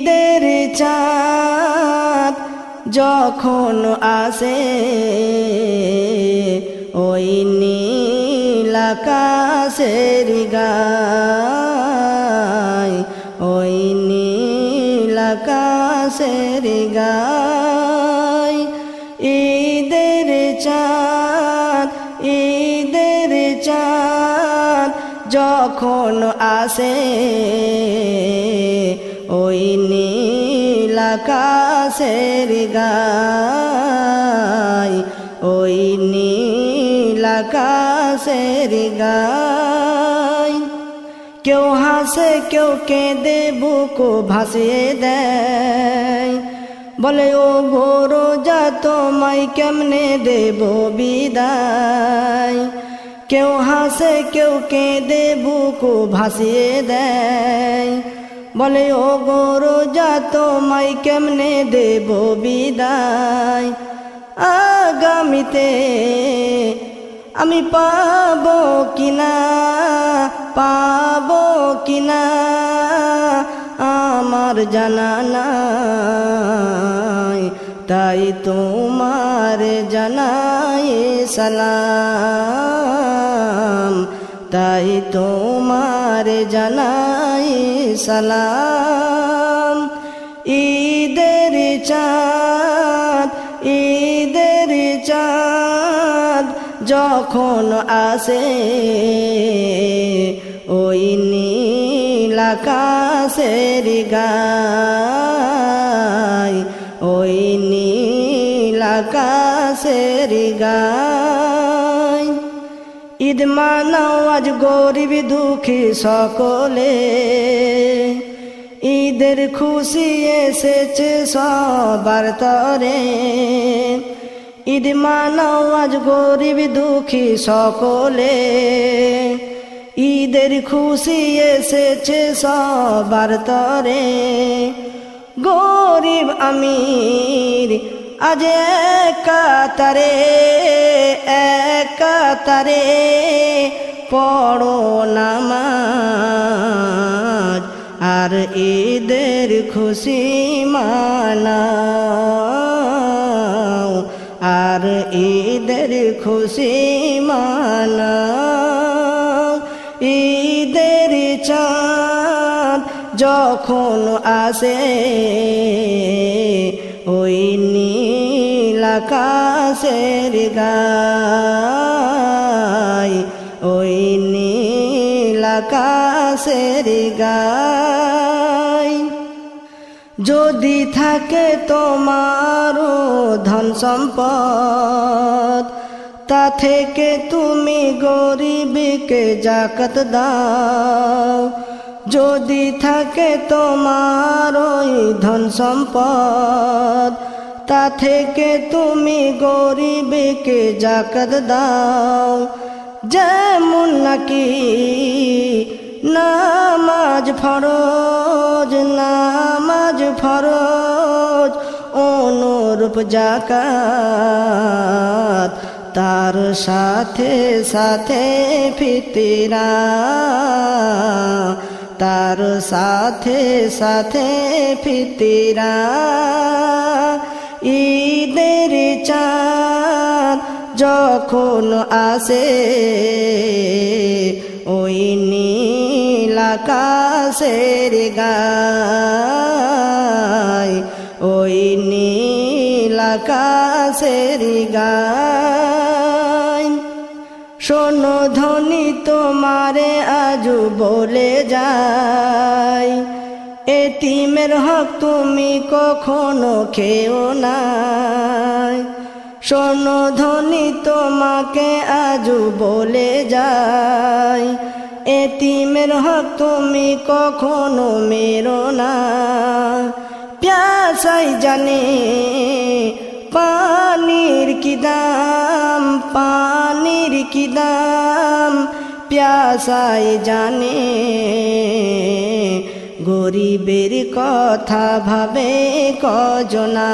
ঈদের চাঁদ যখন আসে ওই নীল আকাশের গায়, ওই নীল আকাশের গায়। ঈদের চাঁদ, ঈদের চাঁদ যখন আসে ওই নীল আকাশের গায়, ওই নীল আকাশের গায়। কেউ হাসে কেউ কেঁদে বুক ভাসিয়ে দেয়, বলে ও গো রোজা তোমায় কেমনে দেব বিদায়। কেউ হাসে কেউ কেঁদে বুক ভাসিয়ে দেয়, বলে ও গো রোজা তোমায় কেমনে দেব বিদায়। আগামীতে আমি পাবো কিনা, পাবো কিনা আমার জানা নাই, তাই তোমার জানাই সালাম, তাই তোমার জানাই সালাম। ঈদের চাঁদ, ঈদের চাঁদ যখন আসে ওই নীল আকাশের গায়, ওই নীল আকাশের গায়। ঈদ মানাও আজ গরিব দুঃখী সকলে, ঈদের খুশি এসেছে সবার তরে। ঈদ মানাও আজ গরিব দুঃখী সকলে, ঈদের খুশি এসেছে সবার তরে। গরিব আমির আজ একাতারে, একাতারে পড়ো নামাজ আর ঈদের খুশি মানাও, আর ঈদের খুশি মানাও। ঈদের চাঁদ যখন আসে ওই নীল আকাশের গায়, ওই নীল আকাশের গায়। যদি থাকে তোমারও ধন সম্পদ, তা থেকে তুমি গরিবকে যাকাত দাও। যদি থাকে তোমার ওই ধন সম্পদ, তা থেকে তুমি গরিবকে যাকাত দাও। যেমন নাকি নামাজ ফরজ, নামাজ ফরজ অনুরূপ যাকাত, তার সাথে সাথে ফিতরা, তার সাথে সাথে ফিতরা। ঈদের চাঁদ যখন আসে ওই নীল আকাশের গায়, ওই নীল আকাশের গায়। শোনো ধ্বনি তোমারে আজ বলে যাই, এতিমের হক তুমি কখনো খেও না। শোনো ধ্বনি তোমাকে আজ বলে যাই, এতিমের হক তুমি কখনো মেরো না। প্যাসাই জানে পানির কি দাম, পানির কি দাম প্যাসাই জানে। গরিবের কথা ভাবে কজনা,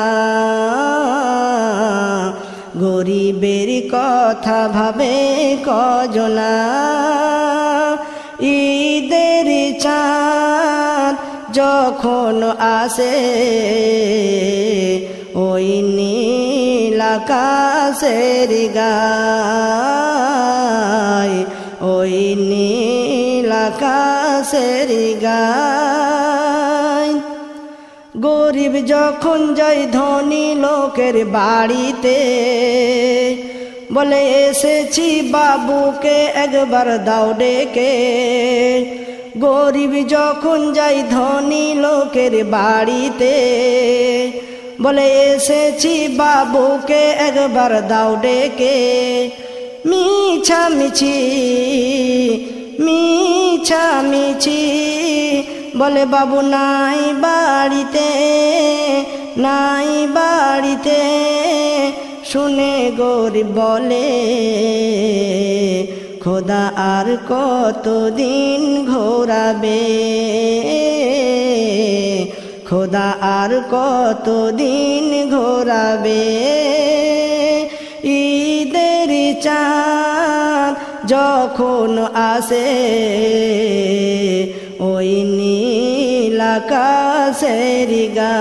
গরিবের কথা ভাবে কজনা। ঈদের চাঁদ যখন আসে ওই নীল আকাশের গায়, ওই নীল আকাশের গায়। গরিব যখন যায় ধনী লোকের বাড়িতে, বলে এসেছি বাবুকে একবার দাও ডেকে। গরিব যখন যায় ধনী লোকের বাড়িতে, বলে এসেছি বাবুকে একবার দাও ডেকে। মিছামিছি মিছামিছি বলে বাবু নাই বাড়িতে, নাই বাড়িতে। শুনে গরিব বলে খোদা আর কতদিন ঘোরাবে, খোদা আর কতদিন ঘোরাবে। ঈদের চাঁদ যখন আসে ওই নীল আকাশের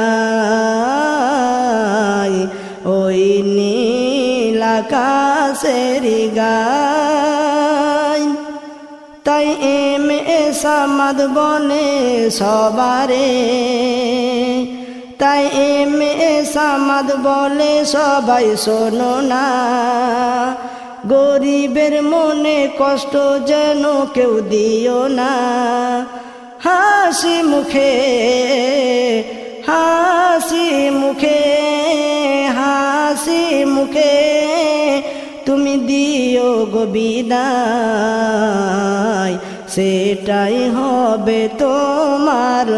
গায়, ওই নীল আকাশের গায়। তাই এম.এ. সামাদ বলে সবারে, তাই এম.এ. সামাদ বলে সবাই শোনো না। গরিবের মনে কষ্ট যেন কেউ দিও না। হাসি মুখে হাসি মুখে হাসি মুখে তুমি দিও গো বিদায়, সেটাই হবে তোমার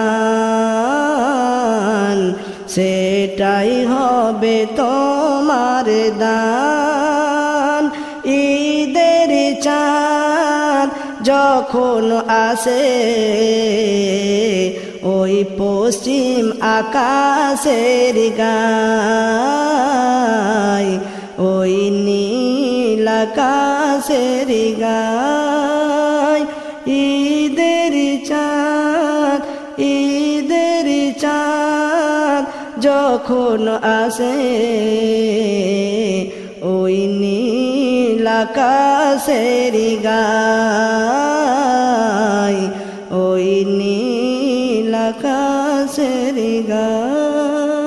দান, সেটাই হবে তোমার দান। ঈদের চাঁদ যখন আসে ওই পশ্চিম আকাশের গায়, ওই নীল আকাশের গায়। ঈদের চাঁদ, ঈদের চাঁদ যখন আসে ওই নীল আকাশের গায়, ওই নীল আকাশের গায়।